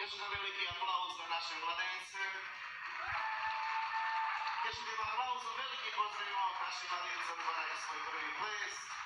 još jedan veliki aplauz za naše mladence. Još jednim aplauzom veliki pozdravimo naši mladinci otvaraju svoj prvi ples.